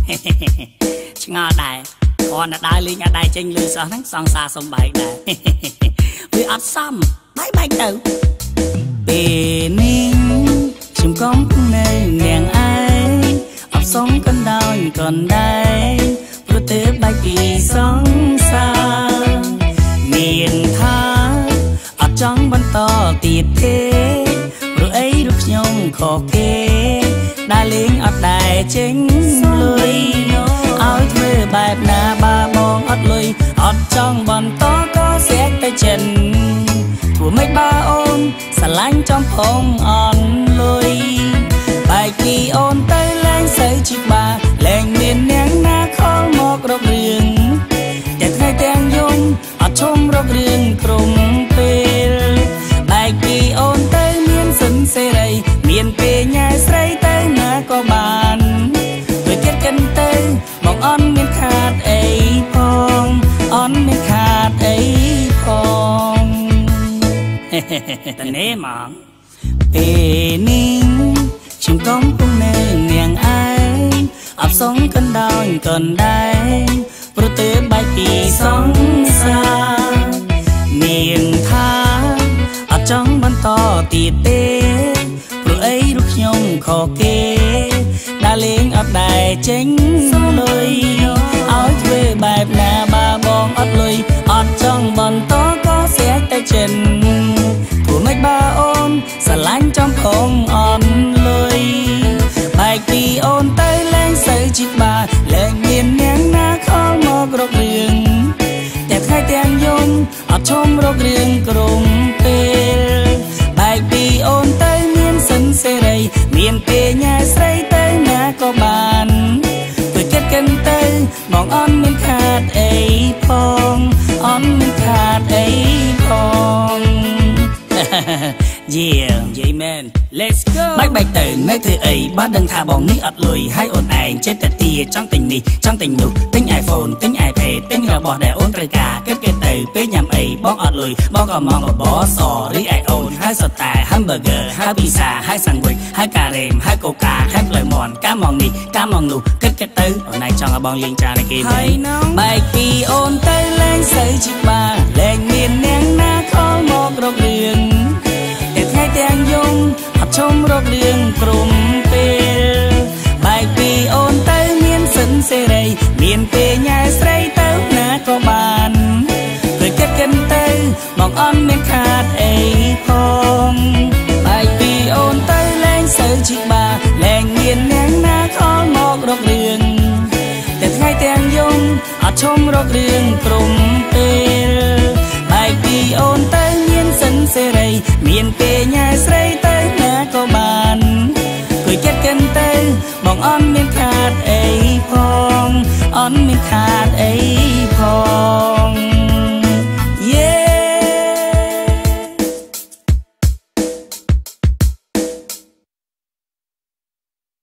ឆ្ងល់ដែរគាត់ណាដើរលេងអត់ដែរចេញលឺសោះហ្នឹងសង្សារសំបែកដែរវាអត់សមបែកទៅពេលនេះខ្ញុំកំពុងនៅនាងឯងអបសងកណ្ដោយកណ្ដែងព្រោះទេបែកពីសង្សារមានថាអត់ចង់បន្តទៀតទេព្រោះអីរូបខ្ញុំខកគេដើរលេងអត់ដែរចេញលុយឲ្យធ្វើបែបណាបាបងអត់លុយអត់ចង់បន្តក៏ស្រែកទៅចិនធ្វើមិនបើអូនស្រឡាញ់ចំផងអន់លុយបែកពីអូនទៅលែងសូវជីបាលែងមាននាងណាខលមករករឿងតែថ្ងៃទាំងយំអត់ឈុំរករឿងក្រុមពេលបែកពីអូនទៅមានសិនសេរីមានពេលញ៉ែស្រីទៅណាក៏បានដូចទៀតកិនទៅបងអន់មានខាតអីផងអន់មានខាតអីផងតនេមកពេលនេះខ្ញុំកំពុងនៅនាងឯងអបសងកណ្ដោយកណ្ដែងព្រោះទេបែកពីសង្សារមានថាអត់ចង់បន្តទៀតទេព្រោះអីរូបខ្ញុំខកគេដើរលេងអត់ដែរចេញលុយឲ្យធ្វើបែបណាបាបងអត់លុយអត់ចង់បន្តក៏ស្រែកទៅចិនព្រោះមិនបើអូនស្រឡាញ់ចំផងអន់លុយបែកពីអូនទៅលែងសូវជីបាលែងមាននាងណាខលមករករឿងតែថ្ងៃទាំងយំអត់ឈុំរករឿងក្រុមពេលបែកពីអូនទៅមានសិនសេរីមានពេលញ៉ែស្រីទៅណាក៏បានពេលចិត្តកិនទៅបងអន់មានខាតអីផងអន់មានខាតអីផងយាយមែន Let's go បែកទៅនៅធ្វើអីបើដឹងថាបងនេះអត់លុយហើយអូនឯងចិត្តតែទាចង់ទិញនេះចង់ទិញនោះទិញ iPhone ទិញ iPad ទិញរបស់ដែលអូនត្រូវការគិតទៅពេលញ៉ាំអីបងអត់លុយបងក៏មកបបសរីឯអូនហើយសតែ hamburger ហើយពីសាហើយ sandwich ហើយការ៉េមហើយកូកាហើយផ្លូវមន់កាម៉ងនេះកាម៉ងនោះគិតទៅអូនឯងចង់ឲ្យបងលេងច្រើនឯគេមែនបែកពីអូនទៅលែងសូវជីបាលែងមាននាងណាខលមករករឿងតែថ្ងៃទាំងយំអត់ឈុំរករឿងក្រុមពេលបែកពីអូនទៅមានសិនសេរីមានពេលញ៉ែស្រីទៅណាក៏បានពេលគិតកិនទៅបងអន់មានខាតអីផងបែកពីអូនទៅលែងសូវជីបាលែងមាននាងណាខលមករករឿងតែថ្ងៃទាំងយំអត់ឈុំរករឿងក្រុមពេលបែកពីអូនទៅមានសិនសេរីមានពេលញ៉ែស្រីទៅណាក៏បានគួយចិត្តកិនទៅបងអន់មានខាតអីផងអន់មានខាតអីផង